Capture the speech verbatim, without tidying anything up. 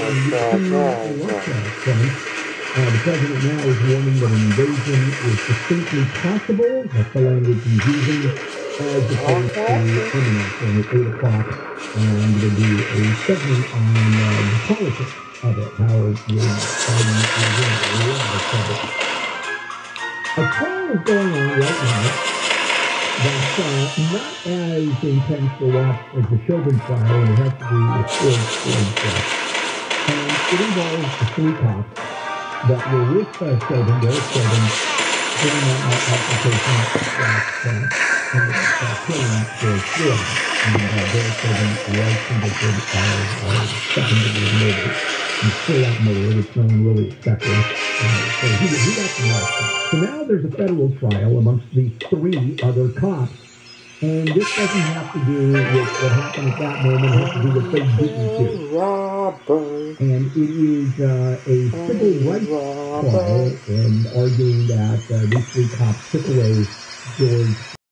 Uh, the president now is warning that an invasion is distinctly possible. That's the language he's using, as opposed to imminent. And at eight o'clock, and there'll be a segment on uh, the politics of it, how you're fighting the A trial is going on right now that's uh, not as intense to watch as the Chauvin trial, and it has to be restored for And it involves the three cops that were with uh, Chauvin, Derek Chauvin, during that application that uh, and uh, killing George Floyd. And uh, Derek Chauvin was convicted of uh, second-degree murder. And still out murder, which no one really expected. Uh, so he, he got the arrested. So now there's a federal trial amongst these three other cops. And this doesn't have to do with what happened at that moment. It has to do with what they didn't do. And it is uh, a civil rights trial, and arguing that uh, these three cops took away George